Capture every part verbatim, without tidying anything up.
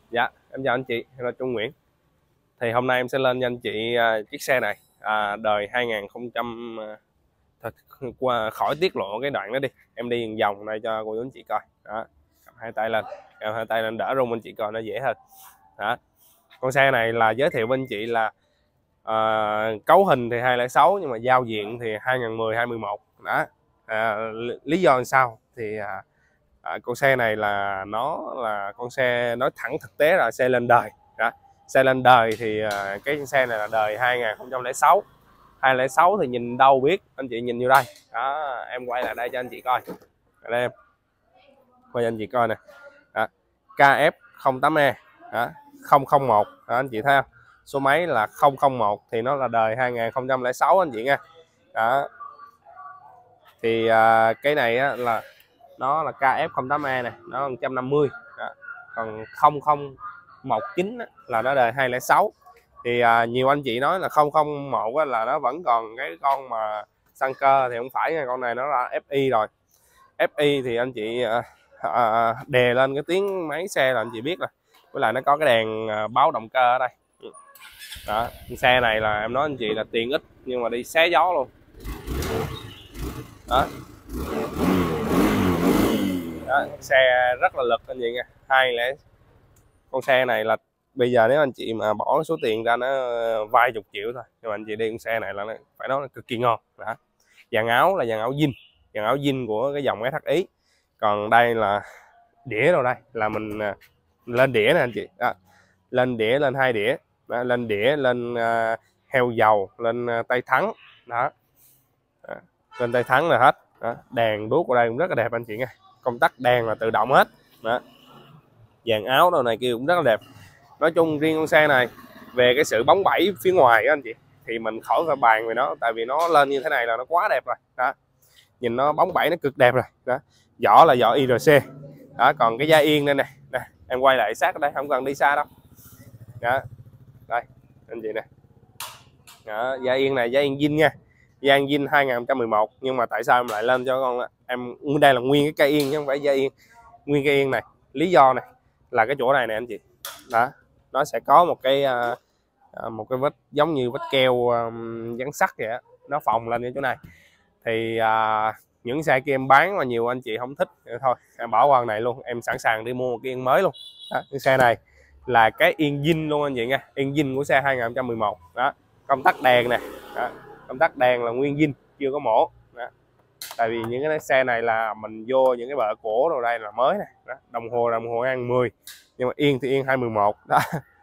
Dạ, em chào anh chị, em là Trung Nguyễn. Thì hôm nay em sẽ lên cho anh chị uh, chiếc xe này à, đời hai không không không. Uh, thật qua khỏi tiết lộ cái đoạn đó đi. Em đi vòng vòng này cho cô chú anh chị coi. Đó, cầm hai tay lên, cầm hai tay lên đỡ rung anh chị coi nó dễ hơn. Đó. Con xe này là giới thiệu với anh chị là uh, cấu hình thì hai không không sáu nhưng mà giao diện thì hai không một không hai một. Đó. À, lý do làm sao thì à, à, con xe này là nó là con xe nói thẳng thực tế là xe lên đời. Đó. Xe lên đời thì à, cái xe này là đời hai không không sáu. hai không không sáu thì nhìn đâu biết, anh chị nhìn vô đây. Đó, em quay lại đây cho anh chị coi. Ở đây em quay cho anh chị coi nè. Đó. K F không tám E đó, không không một đó, anh chị thấy không? Số máy là không không một thì nó là đời hai không không sáu anh chị nha. Đó. Thì à, cái này á, là nó là K F không tám E này, nó một trăm năm mươi đó. Còn không không một chín á, là nó đời hai không không sáu. Thì à, nhiều anh chị nói là không không một á, là nó vẫn còn cái con mà xăng cơ, thì không phải nha, con này nó là F I rồi. F I thì anh chị à, à, đè lên cái tiếng máy xe là anh chị biết rồi, với lại nó có cái đèn à, báo động cơ ở đây. Đó, xe này là em nói anh chị là tiền ít nhưng mà đi xé gió luôn. Đó. Đó, xe rất là lực anh chị nha. Hai lẽ con xe này là bây giờ nếu anh chị mà bỏ số tiền ra nó vài chục triệu thôi, nhưng mà anh chị đi con xe này là nó, phải nói là cực kỳ ngon. Đó. Dàn áo là dàn áo zin, dàn áo zin của cái dòng S H I. Còn đây là đĩa đâu đây là mình lên đĩa nè anh chị. Đó. Lên đĩa, lên hai đĩa. Đó, lên đĩa, lên uh, heo dầu, lên uh, tay thắng. Đó. Đó. Lên tay thắng là hết. Đó. Đèn đuốc ở đây cũng rất là đẹp anh chị nha. Công tắc đèn là tự động hết. Đó. Dàn áo đâu này kia cũng rất là đẹp. Nói chung riêng con xe này về cái sự bóng bẩy phía ngoài đó anh chị, thì mình khỏi phải bàn về nó, tại vì nó lên như thế này là nó quá đẹp rồi. Đó. Nhìn nó bóng bẩy, nó cực đẹp rồi. Đó. Vỏ là vỏ I R C. Đó. Còn cái da yên đây nè, nè em quay lại sát ở đây, không cần đi xa đâu. Đó. Đây anh chị nè. Đó. Da yên này, da yên zin nha, da yên zin hai không một một. Nhưng mà tại sao em lại lên cho con em, đây là nguyên cái cây yên chứ không phải da yên, nguyên cây yên này. Lý do này là cái chỗ này nè anh chị. Đó, nó sẽ có một cái uh, một cái vết giống như vết keo um, dán sắt vậy đó, nó phồng lên cái chỗ này. Thì uh, những xe kia em bán mà nhiều anh chị không thích thôi em bỏ qua này luôn, em sẵn sàng đi mua một cái yên mới luôn. Đó, cái xe này là cái yên zin luôn anh chị nha, yên zin của xe hai không một một. Đó, công tắc đèn nè, đó, công tắc đèn là nguyên zin chưa có mổ. Đó. Tại vì những cái xe này là mình vô những cái bệ cổ rồi, đây là mới này. Đó. Đồng hồ đồng hồ ăn mười, nhưng mà yên thì yên hai mười một. Đó.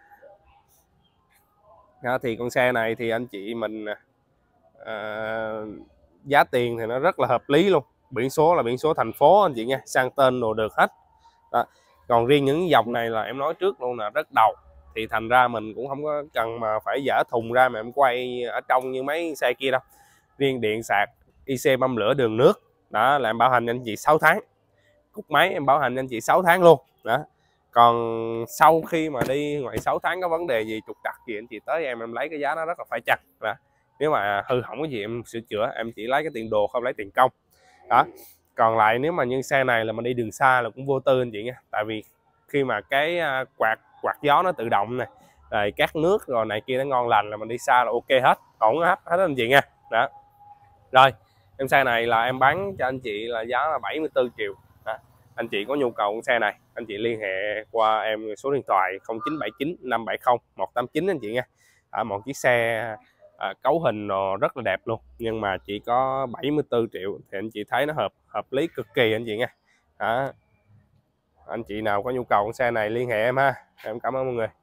Đó, thì con xe này thì anh chị mình uh, giá tiền thì nó rất là hợp lý luôn. Biển số là biển số thành phố anh chị nha, sang tên đồ được hết. Đó. Còn riêng những dòng này là em nói trước luôn là rất đầu, thì thành ra mình cũng không có cần mà phải dỡ thùng ra mà em quay ở trong như mấy xe kia đâu. Riêng điện sạc, i xê băm lửa, đường nước, đó là em bảo hành anh chị sáu tháng. Cục máy em bảo hành anh chị sáu tháng luôn. Đó. Còn sau khi mà đi ngoài sáu tháng có vấn đề gì trục trặc gì anh chị tới em em lấy cái giá nó rất là phải chăng. Đó. Nếu mà hư hỏng cái gì em sửa chữa, em chỉ lấy cái tiền đồ không lấy tiền công. Đó. Còn lại nếu mà như xe này là mình đi đường xa là cũng vô tư anh chị nha, tại vì khi mà cái quạt quạt gió nó tự động này, rồi cát nước rồi này kia nó ngon lành là mình đi xa là ok hết, ổn hết hết anh chị nha. Đó. Rồi em xe này là em bán cho anh chị là giá là bảy mươi tư triệu. Đó. Anh chị có nhu cầu con xe này anh chị liên hệ qua em số điện thoại không chín bảy chín năm bảy không một tám chín anh chị nha. À, một chiếc xe à, cấu hình nó rất là đẹp luôn, nhưng mà chỉ có bảy mươi tư triệu thì anh chị thấy nó hợp hợp lý cực kỳ anh chị nha. Đó. Anh chị nào có nhu cầu con xe này liên hệ em ha. Em cảm ơn mọi người.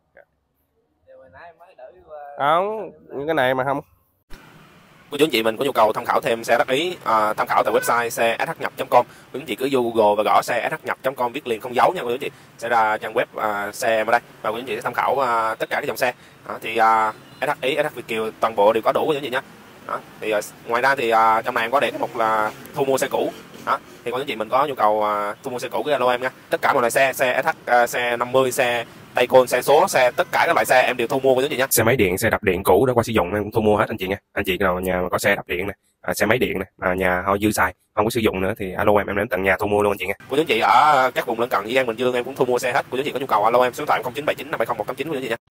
Không, những cái này mà không. Cô chú anh chị mình có nhu cầu tham khảo thêm xe đắc ý, à, tham khảo tại website xe sh nhập chấm com. Cô chú anh chị cứ vô Google và gõ xe sh nhập chấm com viết liền không dấu nha cô chú anh chị, sẽ ra trang web à, xe em ở đây và cô chú anh chị sẽ tham khảo à, tất cả các dòng xe. Đó, thì à, ét hát ý, ét hát Việt Kiều toàn bộ đều có đủ cô chú anh chị nhé. Đó, thì à, ngoài ra thì à, trong này em có để một là thu mua xe cũ. Đó, thì cô chú anh chị mình có nhu cầu à, thu mua xe cũ cái alo em nha. Tất cả mọi loại xe, xe ét hát, à, xe năm mươi, xe tay côn, xe số, xe tất cả các loại xe em đều thu mua của anh chị nhé. Xe máy điện, xe đạp điện cũ đã qua sử dụng em cũng thu mua hết anh chị nha. Anh chị nào nhà mà có xe đạp điện này, à, xe máy điện này mà nhà họ dư xài không có sử dụng nữa thì alo em em đến tận nhà thu mua luôn anh chị nha. Của anh chị ở các vùng lân cận Dĩ An, Bình Dương em cũng thu mua xe hết. Của anh chị có nhu cầu alo em số điện thoại không chín bảy chín năm bảy không một tám chín của anh chị nha.